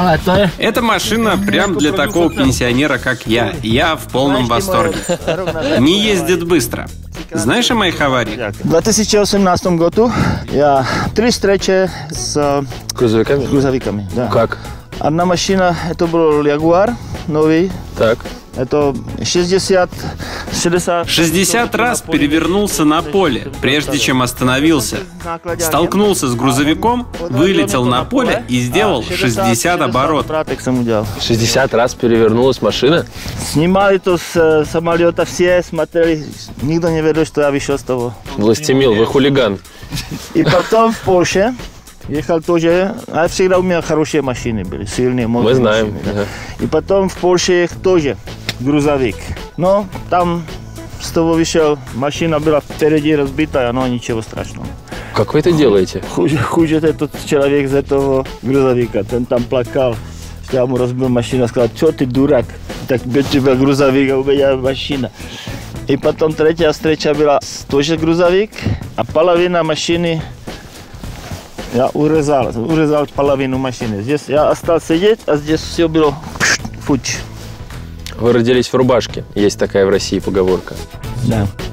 Эта машина прям для такого пенсионера, как я. Я в полном восторге. Не ездит быстро. Знаешь о моих авариях? В 2018 году я 3 встречи с грузовиками. Да. Как? Одна машина, это был Ягуар новый. Так. Это 60 раз перевернулся на поле, прежде чем остановился. Столкнулся с грузовиком, вылетел на поле и сделал 60 оборотов. 60 раз перевернулась машина? Снимали то с самолета, все смотрели. Никто не верил, что я вышел с того. Властемил, вы хулиган. И потом в Польше ехал тоже, а всегда у меня хорошие машины были, сильные, мощные. Мы знаем. Машины, да. И потом в Польше тоже грузовик. Но там с того вышел, машина была впереди разбитая, но ничего страшного. Как вы это делаете? Хуже этот человек из этого грузовика, он там плакал. Я ему разбил машину, сказал, что ты дурак, так без тебя грузовик, у меня машина. И потом третья встреча была тоже грузовик, а половина машины я урезал половину машины. Здесь я остался сидеть, а здесь все было фуч. Вы родились в рубашке. Есть такая в России поговорка. Да.